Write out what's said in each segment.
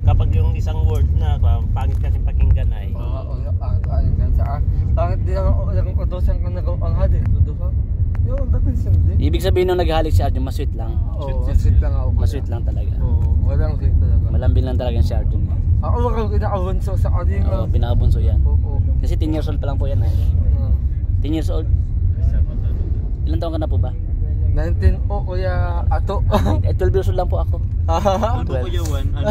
kapag yung isang word na pangit kasi pakinggan ay. Pangit din ang kutusan ko ang hadik. Yung dating sindi. Ibig sabihin nung naghalik si Arjun, masweet lang. Oo, masweet lang ako. Masweet lang talaga. Oo, walang sweet talaga. Malambing lang talaga si Arjun. Ako wag kinakabunso sa ating. Oo, pinakabunso yan. Oo. Kasi 10 years old pa lang po yan eh. 10 years old. Ilan taon ka na po ba? 19 po kuya ato. 12 years old lang po ako. Ano po kuya Juan? Ano?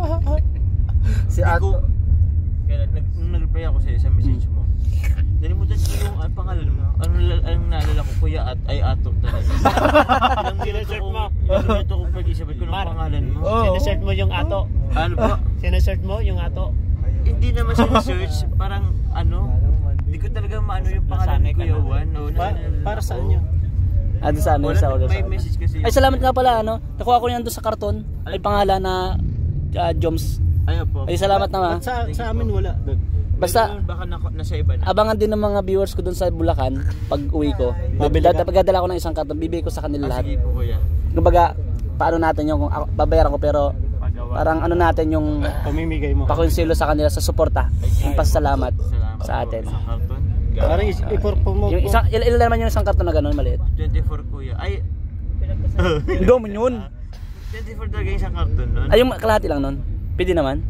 Si ato. Kaya nag-reply ako sa isang message mo. Nalimutan ko yung pangalan mo. Ang naalala ko kuya ay ato talaga. Sinesearch mo. Ito ko pag-isipin ko ng pangalan mo. Sinesearch mo yung ato. Ano po? Sinesearch mo yung ato. Hindi naman sinesearch. Parang ano. Hindi ko talaga maano yung pangalan ni Kuya Juan. Para saan yun? Doon sa ano sa order. May message kasi. Ay salamat nga pala ano. Nakuha ko niyan doon sa karton. May pangalan na Joms. Ayun po. Ay salamat naman. Sa amin wala. Basta baka nasa iba na. abangan din ng mga viewers ko doon sa Bulacan pag uwi ko. Pagdadala ko ng isang karton, bibigay ko sa kanila lahat. Sige po kuya. Kumbaga, paano natin yung babayaran ko pero parang ano natin yung pamimigay mo. pakonselo sa kanila sa suporta. Yung pasalamat sa atin. Parang iporpo mo. Yung isang ilan naman yung isang karton na gano'n maliit? 24 kuya. Ay. Hindi mo yun. 24 talaga yung isang karton nun. Ay yung kalahati lang nun. Pwede naman.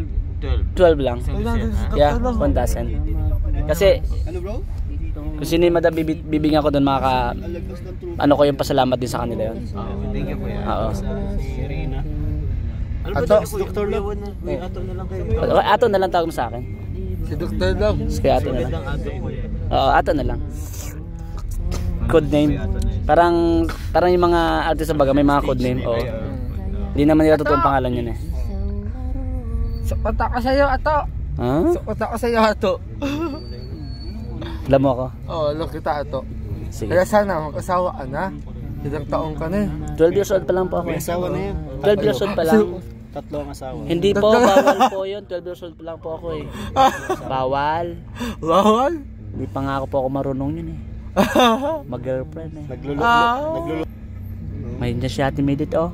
12 lang. Yeah, 1,000. Kasi Ano bro? kung sino yung bibigyan ko doon ano ko yung pasalamat din sa kanila yun. Thank you kuya. Oo. Rina. Ano ba Ato, si Dr. Love? Ato na lang kayo. Ato na lang tawag mo sa akin. Si Dr. Love. Kaya ato na lang. Ato kuya. Oo, ato na lang. Code name. Parang yung mga artist baga may mga code name. Oo. Hindi naman nila totoong pangalan yun eh. Sukota ka sa'yo ato. Ha? Sukota ka sa'yo ato. Alam mo ako? Oo, alam kita ato. Sige. Kaya sana mag-asawa ka na. Ilang taong ka na eh. 12 years old pa lang po ako. May asawa na yan. 12 years old pa lang. Tatlong asawa. Hindi po, bawal po yun. 12 years old pa lang po ako eh. Bawal. Bawal? Hindi pa nga ako po ako marunong yun eh. Mag-girlfriend eh. Naglulok. May dyan si Ate Medit oh.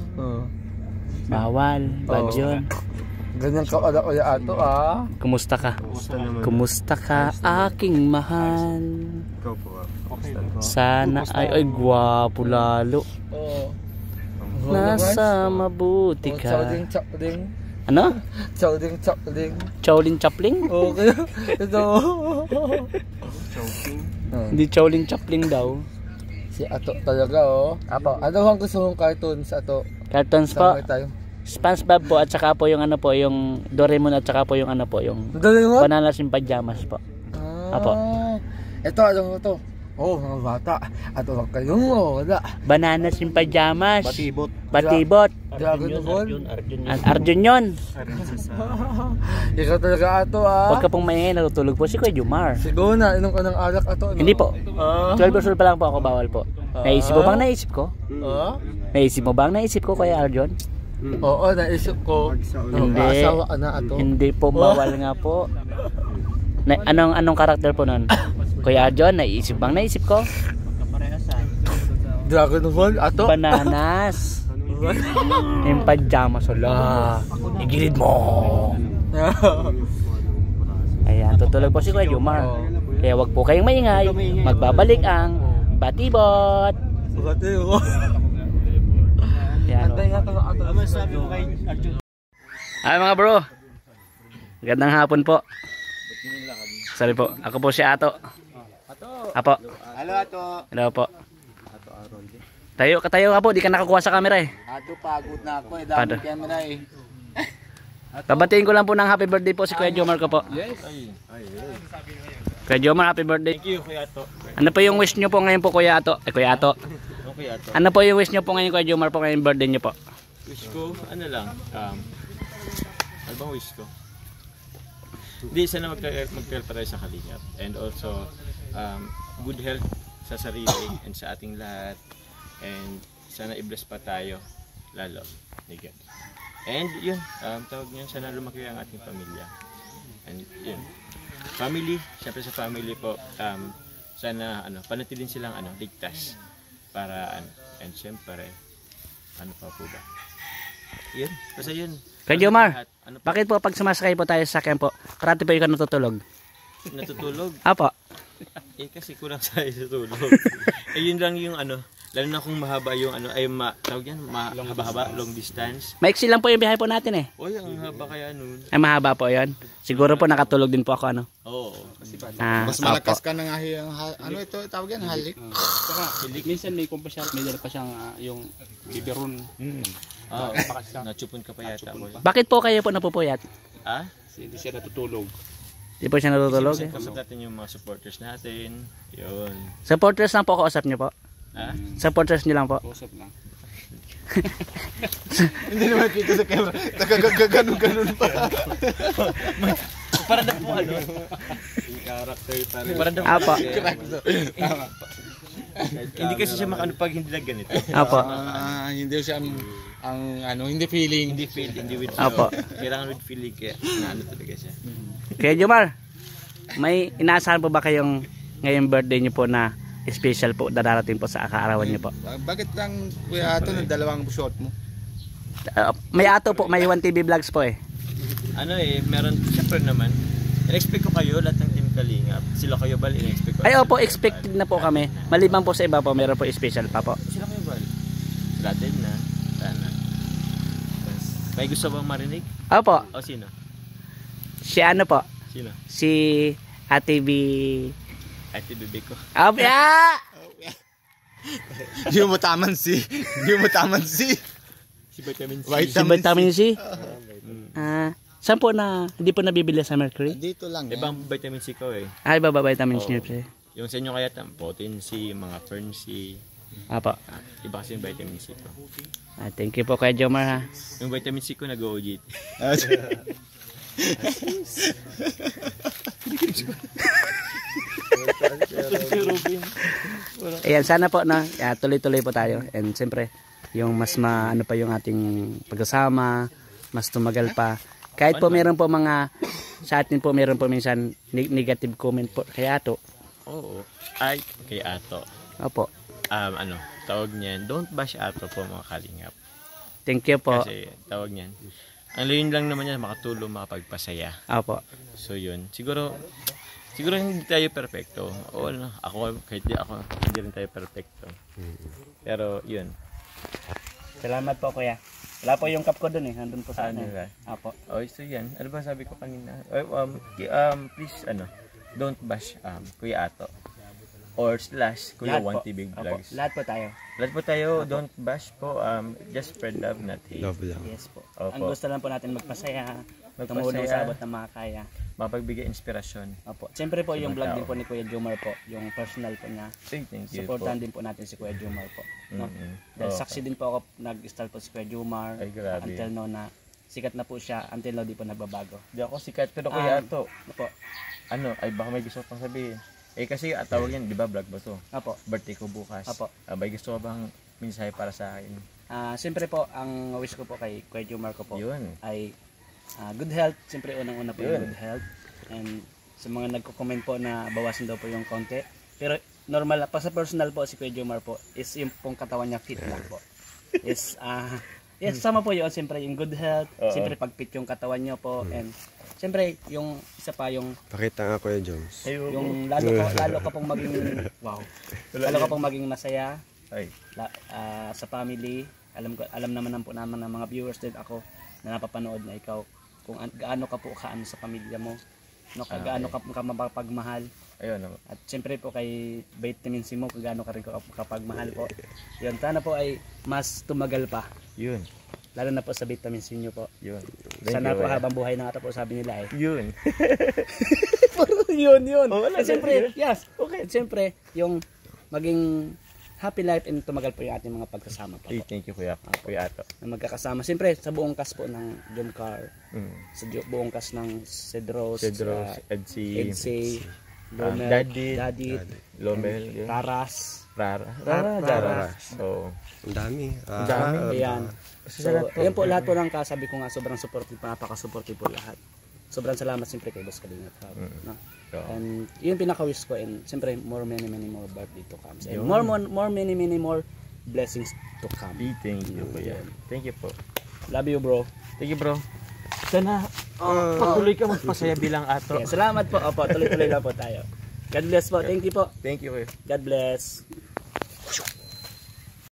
Bawal. Bad yun. Ganyan ka ala kuya ato ah. Kumusta ka? naman? Kumusta ka aking mahal? Ikaw po. Okay. Sana ay gwapo lalo. Oo. Nasa mabuti ka. Chowding chowding. Ano? Chowding chowding. Chowlin Chapling? Okay. Ito. Choking. Hindi Chowlin Chapling daw. Si ato talaga oh. Apo. Ano ang gusto mong cartoons ato? Cartoons po. Sabay tayo. SpongeBob po at saka po yung ano po yung Doraemon at saka po yung ano po yung Dali mo? Bananas in Pajamas po. Apo. Ito ano to? Oh, mga bata. Ato lang kayo mo. Wala. Bananas in Pajamas. Batibot. Batibot. Dragon Ball. Arjun yun. Ikaw talaga ato ah. Huwag ka pong maingay, natutulog po si Kuya Jumar. Siguro na, inom ka ng alak ato. No? Hindi po. 12 years old pa lang po ako, bawal po. Naisip mo bang naisip ko? Naisip mo bang naisip ko Kuya Arjun? Oo, naisip ko. Hindi. Asawa ka na ato. Hindi po, bawal nga po. Anong karakter po nun? Kuya Arjun, naisip bang naisip ko? Dragon Ball ato. Bananas. Yung pajamas, wala. Igilid mo. Ayan, tutulog po si Kuya Jumar. Kaya wag po kayong maingay. Magbabalik ang Batibot. Bakit ko? Ayan, Antay nga ito ato. Ano sabi mo kay Arjun? ay mga bro. Gandang hapon po. Sorry po, ako po si Ato. Apo. Hello Ato. Hello po. Tayo ka po, di ka nakakuha sa camera eh. Ato pagod na ako dami camera eh. Babatiin ko lang po ng happy birthday po si Kuya Jomar ko po. Yes. Kuya Jomar, happy birthday. Thank you Kuya Ato. Ano po yung wish nyo po ngayon po Kuya Ato? Kuya Ato. Okay Ato. Ano po yung wish nyo po ngayon Kuya Jomar po ngayong birthday nyo po? Wish ko ano lang ano bang wish ko? Hindi sana magkaroon tayo sa kalingap and also good health sa sarili and sa ating lahat and sana i-bless pa tayo lalo ni God. And yun, tawag niyan sana lumaki ang ating pamilya and yun, family, syempre sa family po sana panatilin silang ligtas para and syempre ano pa po ba Yun, basta yun. Kuya Jomar, Ano pa? bakit po pag sumasakay po tayo sa sasakyan po, parati po ikaw natutulog? Natutulog? Apo. Kasi kulang sa tulog. Yun lang yung ano, lalo na kung mahaba yung ano, ay tawag yan, mahaba-haba, long distance. Maiksi lang po yung biyahe po natin eh. Oy, ang haba kaya nun. Ay mahaba po yon. Siguro po nakatulog din po ako ano. Oo. Mas malakas ka na nga ano ito tawag yan, halik. Minsan may kumpasya, may dala pa siyang yung biberon. Nachupon ka pa yata. Bakit po kayo po napupuyat? Ah? Hindi siya natutulog. Di po siya natutulog eh. Kasama natin yung mga supporters natin. Yun. Supporters lang po kausap niyo po. Ha? Supporters niyo lang po. Kausap lang. Hindi naman kita sa camera. Nagaganon-ganon pa. Para daw po ano? Yung character pa rin. Para daw Apo. Hindi kasi siya makano pag hindi na ganito. Apo. Hindi siya ang ano, hindi feeling. Hindi feel, hindi with Apo. Kailangan with feeling kaya naano talaga siya. Kaya Jomar, may inaasahan po ba kayong ngayong birthday niyo po na special po darating po sa kaarawan niyo po? Bakit lang kuya ato ng dalawang shot mo? May ato po, may 1TV vlogs po eh. Ano meron syempre naman. In-expect ko kayo lahat ng Team Kalingap. Sila kayo bal in-expect ko. Ay opo, expected na po kami. Maliban po sa iba po, meron po special pa po. Sila kayo bal. Sila din na. Sana. May gusto bang marinig? Opo, O sino? si ano po? Sino? Si Ate B. Ate bebe ko. Opo, yeah! Hindi mo taman si. Si Vitamin C. Si Vitamin C. Saan po na, hindi po nabibili sa Mercury? Dito lang. Ibang vitamin C ko eh. Ay, baba Vitamin C. Yung sa inyo kaya protein C, mga fern C. Apo. Iba kasi yung vitamin C ko. Thank you po kay Jomar ha. Yung vitamin C ko nag-OGT. Ayan, sana po na tuloy-tuloy po tayo. And siyempre, yung mas ano pa yung ating pagkasama, mas tumagal pa. Kahit po meron po mga, sa atin po meron po minsan negative comment po kay Ato. Oo. Ay, kay Ato. Opo. Tawag niyan, don't bash Ato po mga kalingap. Thank you po. Kasi tawag niyan, ang layon lang naman niya makatulong, makapagpasaya. Opo. So yun, siguro hindi tayo perfecto. O ano, kahit hindi rin tayo perfecto. Pero yun. Salamat po kuya. Wala po yung cup ko dun eh, nandun po sa Ano ano. ba? Opo. So yan, ano ba sabi ko kanina? Please don't bash Kuya Ato or / Kuya Lahat po. 1TV Opo, Vlogs. lahat po tayo. Lahat po tayo, don't bash po, just spread love, not hate. Yes po. Opo. Ang gusto lang po natin magpasaya, Magpasaya. tumulong sa abot na makakaya. Mapagbigay inspirasyon. Opo. Siyempre po Sa yung mga vlog tao. din po ni Kuya Jomar po, yung personal po niya. Thank you Supportan po. din po natin si Kuya Jomar po. No? Dahil Okay. saksi din po ako nag-start po si Kuya Jomar. Ay, grabe. Until now na sikat na po siya, until now di po nagbabago. Di ako sikat, pero Kuya Ato, Opo. baka may gusto pang sabihin. Kasi tawag yan, di ba vlog ba to? Opo. Birthday ko bukas. Apo. May gusto ka bang mensahe para sa akin? Siyempre po, ang wish ko po kay Kuya Jomar ko po Yun. ay good health. Siyempre unang-una po yung Yun. good health. And sa mga nagko-comment po na bawasan daw po yung konti. Pero normal, pa sa personal po si Kuya Jomar po is yung pong katawan niya fit lang po. Yes, sama po yun. Siyempre yung good health. Oo. Siyempre pag-fit yung katawan niyo po. And siyempre yung isa pa yung Pakita nga Kuya Jones. yung lalo ka pong maging wow. Lalo ka pong maging masaya Ay. sa family. Alam naman po naman ng mga viewers din ako na napapanood na ikaw kung gaano ka po kaano sa pamilya mo. No, gaano ka mapagmahal. Ayun naman. At siyempre po kay Vitamin C mo, kung gaano ka rin kapagmahal po. Yun, sana po ay mas tumagal pa. Yun. Lalo na po sa Vitamin C nyo po. Yun. Sana po habang buhay na ata po sabi nila eh. Yun. yun. Oh, wala, At siyempre, yun. yes. Okay. At siyempre, yung maging happy life and tumagal po yung ating mga pagsasama po. Thank you Kuya Ato. Na magkakasama. Siyempre, sa buong cast po ng Jomcar, sa buong cast ng Cedros, Edsy, Lomel, Dadit, Lomel, yun. Taras, Rara. So, Ang dami. ayan. So, ayan po lahat po ng kasabi ko nga, sobrang supportive, napaka-supportive po lahat. Sobrang salamat siyempre kay Boss Kalingap. No? so, And yun pinaka-wish ko, and siyempre many more birthday to come. And Yun. more many more blessings to come. thank you Kuya. Thank you po. Love you, bro. Thank you, bro. Sana patuloy ka magpasaya bilang ato. Okay, salamat po. Opo, tuloy-tuloy lang po tayo. God bless po. Thank you po. Thank you. God bless.